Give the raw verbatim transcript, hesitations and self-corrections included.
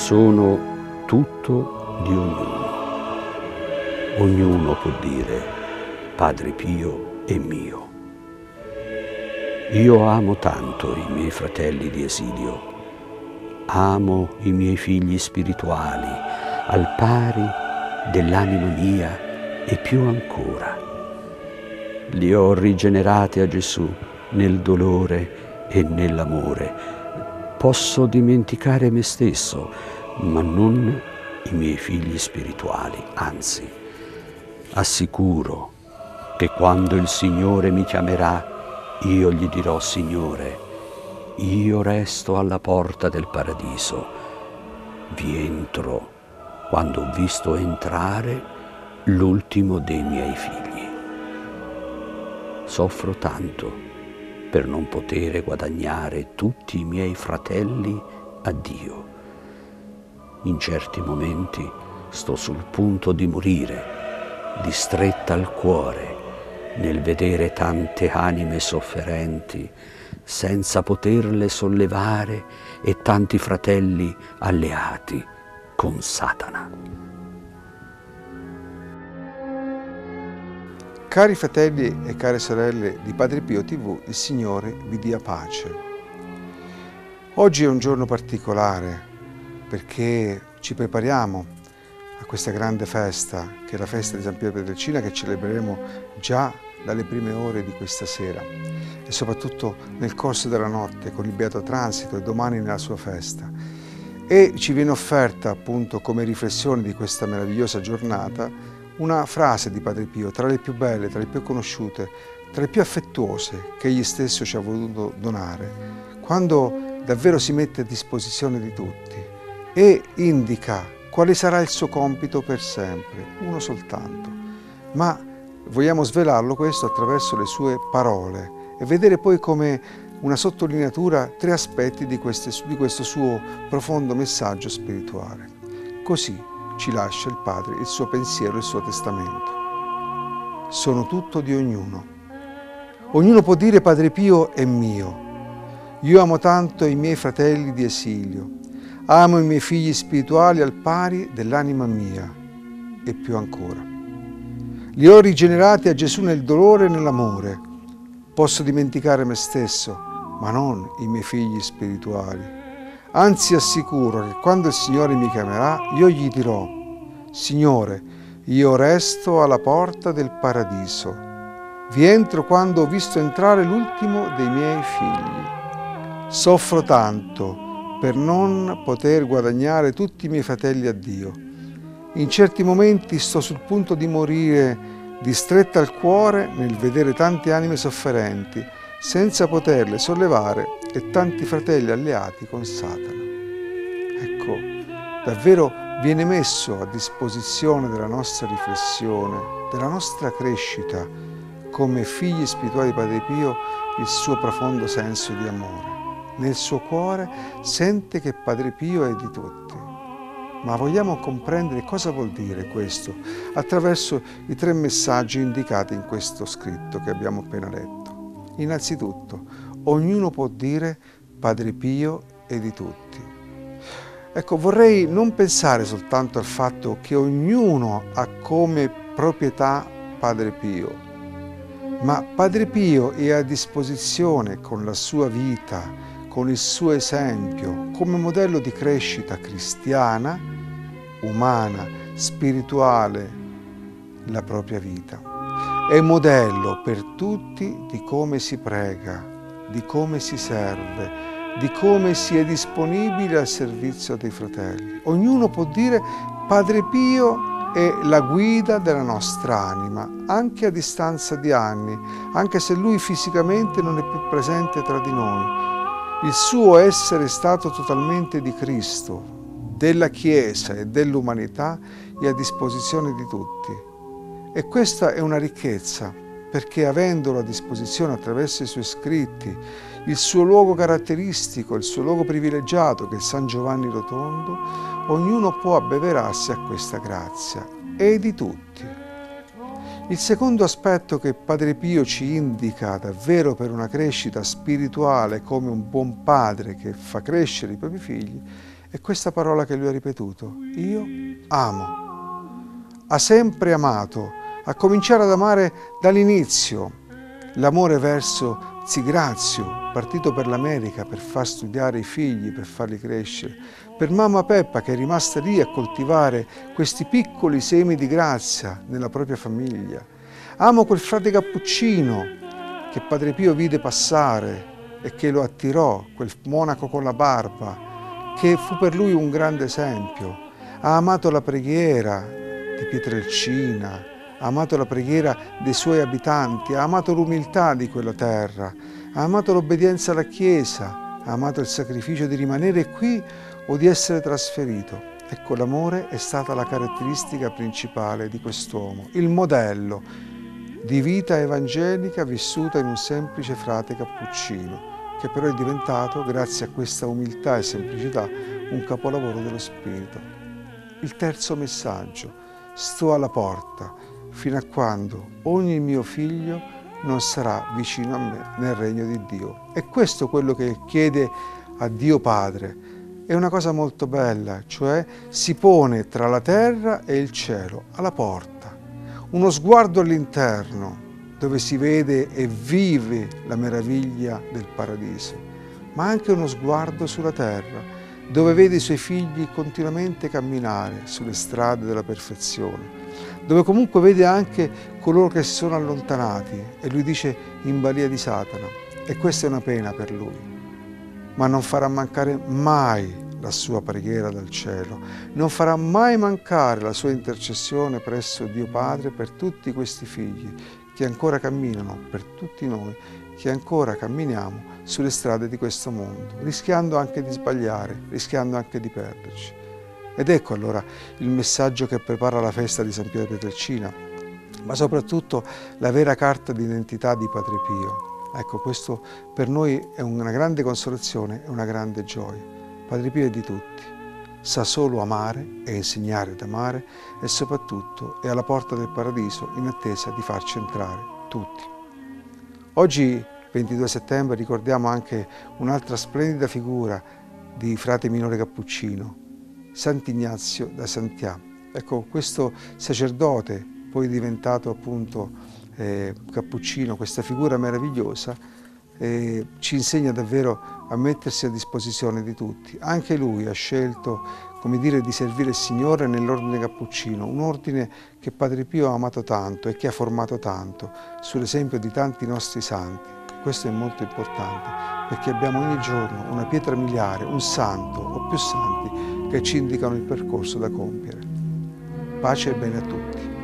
sono tutto di ognuno. Ognuno può dire Padre Pio è mio. Io amo tanto i miei fratelli di esilio, amo i miei figli spirituali, al pari dell'anima mia e più ancora. Li ho rigenerati a Gesù nel dolore e nell'amore. Posso dimenticare me stesso, ma non i miei figli spirituali, anzi, assicuro che quando il Signore mi chiamerà, io gli dirò: Signore, io resto alla porta del paradiso. Vi entro quando ho visto entrare l'ultimo dei miei figli. Soffro tanto per non poter guadagnare tutti i miei fratelli a Dio. In certi momenti sto sul punto di morire, di stretta al cuore, nel vedere tante anime sofferenti senza poterle sollevare e tanti fratelli alleati con Satana. Cari fratelli e care sorelle di Padre Pio tivù, il Signore vi dia pace. Oggi è un giorno particolare perché ci prepariamo a questa grande festa, che è la festa di San Pietro Pietrelcina, che celebreremo già dalle prime ore di questa sera e soprattutto nel corso della notte con il Beato Transito e domani nella sua festa. E ci viene offerta appunto come riflessione di questa meravigliosa giornata una frase di Padre Pio, tra le più belle, tra le più conosciute, tra le più affettuose che egli stesso ci ha voluto donare, quando davvero si mette a disposizione di tutti e indica quale sarà il suo compito per sempre, uno soltanto. Ma vogliamo svelarlo questo attraverso le sue parole e vedere poi come una sottolineatura tre aspetti di, queste, di questo suo profondo messaggio spirituale. Così ci lascia il Padre il suo pensiero e il suo testamento. Sono tutto di ognuno. Ognuno può dire Padre Pio è mio. Io amo tanto i miei fratelli di esilio. Amo i miei figli spirituali al pari dell'anima mia e più ancora. Li ho rigenerati a Gesù nel dolore e nell'amore. Posso dimenticare me stesso, ma non i miei figli spirituali. Anzi, assicuro che quando il Signore mi chiamerà, io gli dirò: Signore, io resto alla porta del paradiso. Vi entro quando ho visto entrare l'ultimo dei miei figli. Soffro tanto per non poter guadagnare tutti i miei fratelli a Dio. In certi momenti sto sul punto di morire, di stretta al cuore nel vedere tante anime sofferenti, senza poterle sollevare, e tanti fratelli alleati con Satana. Ecco, davvero viene messo a disposizione della nostra riflessione, della nostra crescita, come figli spirituali di Padre Pio, il suo profondo senso di amore. Nel suo cuore sente che Padre Pio è di tutti. Ma vogliamo comprendere cosa vuol dire questo attraverso i tre messaggi indicati in questo scritto che abbiamo appena letto. Innanzitutto, ognuno può dire Padre Pio è di tutti. Ecco, vorrei non pensare soltanto al fatto che ognuno ha come proprietà Padre Pio, ma Padre Pio è a disposizione con la sua vita, con il suo esempio, come modello di crescita cristiana, umana, spirituale, la propria vita. È modello per tutti di come si prega, di come si serve, di come si è disponibile al servizio dei fratelli. Ognuno può dire Padre Pio è la guida della nostra anima, anche a distanza di anni, anche se lui fisicamente non è più presente tra di noi. Il suo essere stato totalmente di Cristo, della Chiesa e dell'umanità è a disposizione di tutti. E questa è una ricchezza, perché avendolo a disposizione attraverso i suoi scritti, il suo luogo caratteristico, il suo luogo privilegiato che è San Giovanni Rotondo, ognuno può abbeverarsi a questa grazia, è di tutti. Il secondo aspetto che Padre Pio ci indica davvero per una crescita spirituale come un buon padre che fa crescere i propri figli È questa parola che lui ha ripetuto: io amo. Ha sempre amato, a cominciare ad amare dall'inizio. L'amore verso Zigrazio, partito per l'America per far studiare i figli, per farli crescere, per mamma Peppa che è rimasta lì a coltivare questi piccoli semi di grazia nella propria famiglia. Amo quel frate cappuccino che Padre Pio vide passare e che lo attirò, quel monaco con la barba, che fu per lui un grande esempio. Ha amato la preghiera di Pietrelcina, ha amato la preghiera dei suoi abitanti, ha amato l'umiltà di quella terra, ha amato l'obbedienza alla Chiesa, ha amato il sacrificio di rimanere qui o di essere trasferito. Ecco, l'amore è stata la caratteristica principale di quest'uomo, il modello di vita evangelica vissuta in un semplice frate cappuccino, che però è diventato, grazie a questa umiltà e semplicità, un capolavoro dello spirito. Il terzo messaggio: sto alla porta fino a quando ogni mio figlio non sarà vicino a me nel regno di Dio. E questo è quello che chiede a Dio Padre. È una cosa molto bella, cioè si pone tra la terra e il cielo, alla porta. Uno sguardo all'interno, dove si vede e vive la meraviglia del paradiso, ma anche uno sguardo sulla terra, dove vede i suoi figli continuamente camminare sulle strade della perfezione, dove comunque vede anche coloro che si sono allontanati e lui dice in balia di Satana. E questa è una pena per lui, ma non farà mancare mai la sua preghiera dal cielo, non farà mai mancare la sua intercessione presso Dio Padre per tutti questi figli che ancora camminano, per tutti noi che ancora camminiamo sulle strade di questo mondo, rischiando anche di sbagliare, rischiando anche di perderci. Ed ecco allora il messaggio che prepara la festa di San Pietro Pietrelcina, ma soprattutto la vera carta d'identità di Padre Pio. Ecco, questo per noi è una grande consolazione e una grande gioia. Padre Pio è di tutti, sa solo amare e insegnare ad amare e soprattutto è alla porta del paradiso in attesa di farci entrare tutti. Oggi, ventidue settembre, ricordiamo anche un'altra splendida figura di frate minore cappuccino, Sant'Ignazio da Santià. Ecco, questo sacerdote, poi diventato appunto eh, cappuccino, questa figura meravigliosa, eh, ci insegna davvero a mettersi a disposizione di tutti. Anche lui ha scelto, come dire, di servire il Signore nell'ordine cappuccino, un ordine che Padre Pio ha amato tanto e che ha formato tanto, sull'esempio di tanti nostri santi. Questo è molto importante, perché abbiamo ogni giorno una pietra miliare, un santo o più santi che ci indicano il percorso da compiere. Pace e bene a tutti.